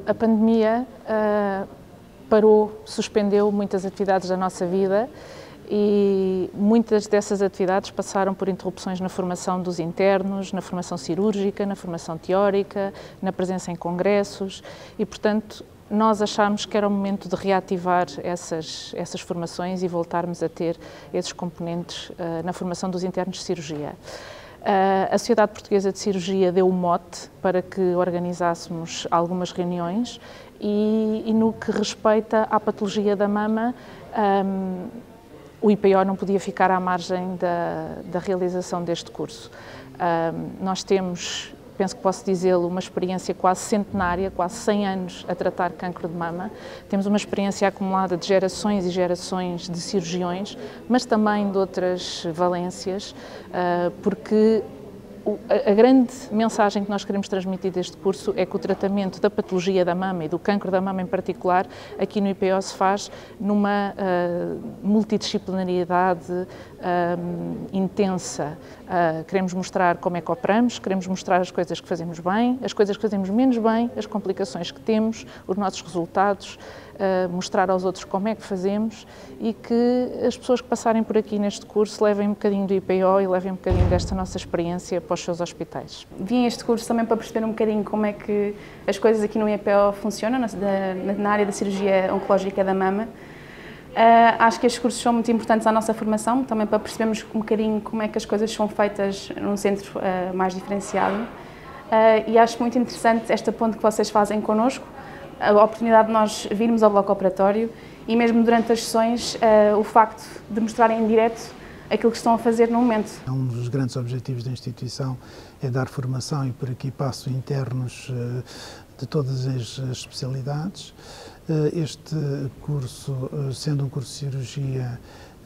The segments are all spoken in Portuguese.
A pandemia suspendeu muitas atividades da nossa vida e muitas dessas atividades passaram por interrupções na formação dos internos, na formação cirúrgica, na formação teórica, na presença em congressos e, portanto, nós achámos que era o momento de reativar essas formações e voltarmos a ter esses componentes na formação dos internos de cirurgia. A Sociedade Portuguesa de Cirurgia deu o mote para que organizássemos algumas reuniões e no que respeita à patologia da mama, o IPO não podia ficar à margem da realização deste curso. Nós temos, penso que posso dizê-lo, uma experiência quase centenária, quase 100 anos a tratar cancro de mama. Temos uma experiência acumulada de gerações e gerações de cirurgiões, mas também de outras valências, porque a grande mensagem que nós queremos transmitir deste curso é que o tratamento da patologia da mama e do cancro da mama em particular, aqui no IPO se faz numa multidisciplinariedade intensa. Queremos mostrar como é que operamos, queremos mostrar as coisas que fazemos bem, as coisas que fazemos menos bem, as complicações que temos, os nossos resultados, mostrar aos outros como é que fazemos e que as pessoas que passarem por aqui neste curso levem um bocadinho do IPO e levem um bocadinho desta nossa experiência para os seus hospitais. Vim a este curso também para perceber um bocadinho como é que as coisas aqui no IPO funcionam, na área da cirurgia oncológica da mama. Acho que estes cursos são muito importantes à nossa formação, também para percebermos um bocadinho como é que as coisas são feitas num centro mais diferenciado. E acho muito interessante esta ponte que vocês fazem connosco, a oportunidade de nós virmos ao bloco operatório e mesmo durante as sessões o facto de mostrarem em direto aquilo que estão a fazer no momento. Um dos grandes objetivos da instituição é dar formação e por aqui passo internos de todas as especialidades. Este curso, sendo um curso de cirurgia,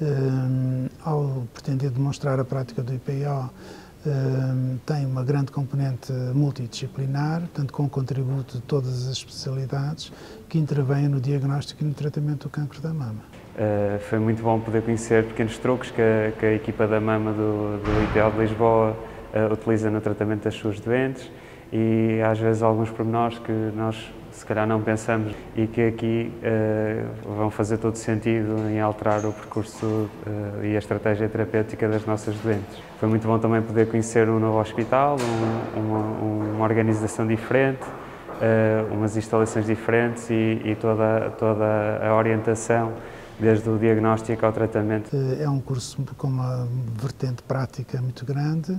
ao pretender demonstrar a prática do IPO, tem uma grande componente multidisciplinar, tanto com o contributo de todas as especialidades que intervêm no diagnóstico e no tratamento do cancro da mama. Foi muito bom poder conhecer pequenos truques que a equipa da mama do IPO de Lisboa utiliza no tratamento das suas doentes e às vezes alguns pormenores que nós se calhar não pensamos e que aqui vão fazer todo sentido em alterar o percurso e a estratégia terapêutica das nossas doentes. Foi muito bom também poder conhecer um novo hospital, uma organização diferente, umas instalações diferentes e toda a orientação desde o diagnóstico ao tratamento. É um curso com uma vertente prática muito grande,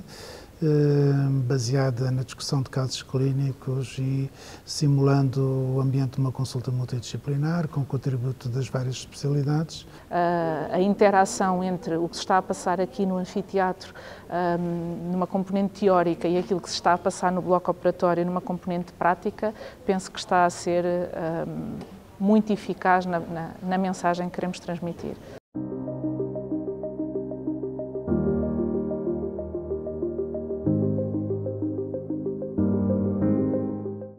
baseada na discussão de casos clínicos e simulando o ambiente de uma consulta multidisciplinar, com o contributo das várias especialidades. A interação entre o que se está a passar aqui no anfiteatro, numa componente teórica, e aquilo que se está a passar no bloco operatório, numa componente prática, penso que está a ser muito eficaz na mensagem que queremos transmitir.